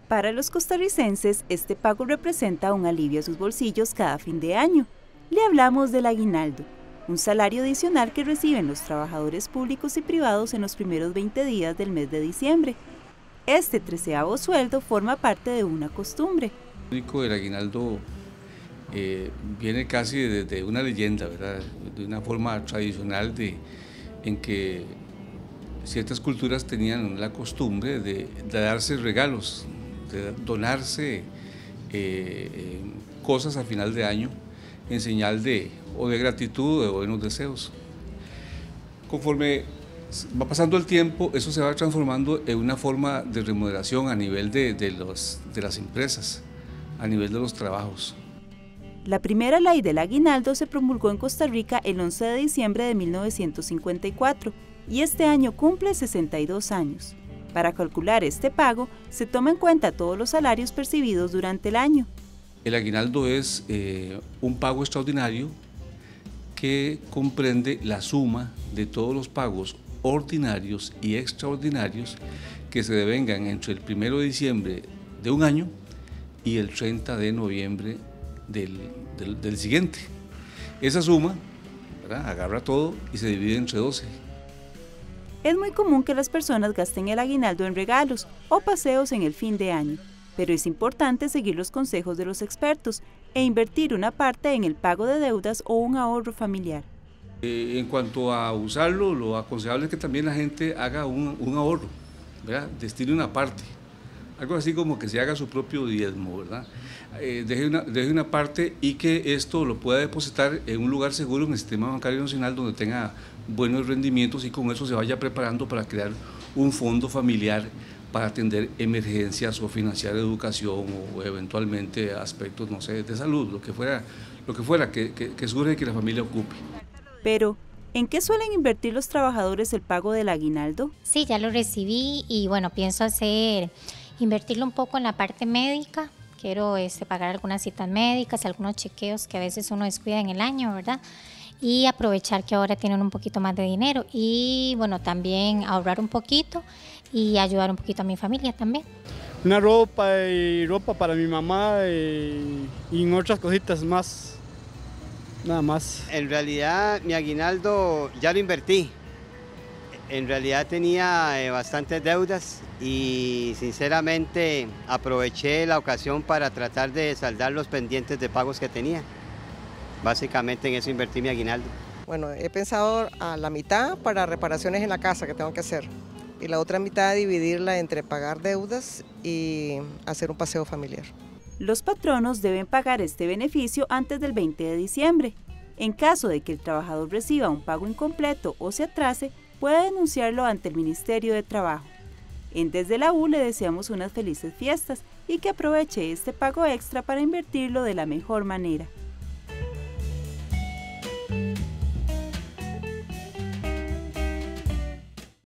Para los costarricenses, este pago representa un alivio a sus bolsillos cada fin de año. Le hablamos del aguinaldo, un salario adicional que reciben los trabajadores públicos y privados en los primeros 20 días del mes de diciembre. Este 13º sueldo forma parte de una costumbre. El aguinaldo viene casi desde una leyenda, ¿verdad? De una forma tradicional en que ciertas culturas tenían la costumbre de darse regalos, de donarse cosas a final de año en señal de gratitud o de buenos deseos. Conforme va pasando el tiempo, eso se va transformando en una forma de remuneración a nivel de las empresas, a nivel de los trabajos. La primera ley del aguinaldo se promulgó en Costa Rica el 11 de diciembre de 1954 y este año cumple 62 años. Para calcular este pago, se toma en cuenta todos los salarios percibidos durante el año. El aguinaldo es un pago extraordinario que comprende la suma de todos los pagos ordinarios y extraordinarios que se devengan entre el 1 de diciembre de un año y el 30 de noviembre del siguiente. Esa suma, ¿verdad?, agarra todo y se divide entre 12. Es muy común que las personas gasten el aguinaldo en regalos o paseos en el fin de año, pero es importante seguir los consejos de los expertos e invertir una parte en el pago de deudas o un ahorro familiar. En cuanto a usarlo, lo aconsejable es que también la gente haga un ahorro, ¿verdad?, destine una parte. Algo así como que se haga su propio diezmo, ¿verdad? Deje una parte y que esto lo pueda depositar en un lugar seguro en el sistema bancario nacional donde tenga buenos rendimientos y con eso se vaya preparando para crear un fondo familiar para atender emergencias o financiar educación o eventualmente aspectos, no sé, de salud, lo que fuera que surge que la familia ocupe. Pero, ¿en qué suelen invertir los trabajadores el pago del aguinaldo? Sí, ya lo recibí y bueno, pienso invertirlo un poco en la parte médica. Quiero pagar algunas citas médicas, algunos chequeos que a veces uno descuida en el año, ¿verdad? Y aprovechar que ahora tienen un poquito más de dinero y bueno, también ahorrar un poquito y ayudar un poquito a mi familia también. Una ropa para mi mamá y otras cositas más, nada más. En realidad mi aguinaldo ya lo invertí. En realidad tenía bastantes deudas y sinceramente aproveché la ocasión para tratar de saldar los pendientes de pagos que tenía. Básicamente en eso invertí mi aguinaldo. Bueno, he pensado a la mitad para reparaciones en la casa que tengo que hacer y la otra mitad dividirla entre pagar deudas y hacer un paseo familiar. Los patronos deben pagar este beneficio antes del 20 de diciembre. En caso de que el trabajador reciba un pago incompleto o se atrase, puede denunciarlo ante el Ministerio de Trabajo. Desde la U le deseamos unas felices fiestas y que aproveche este pago extra para invertirlo de la mejor manera.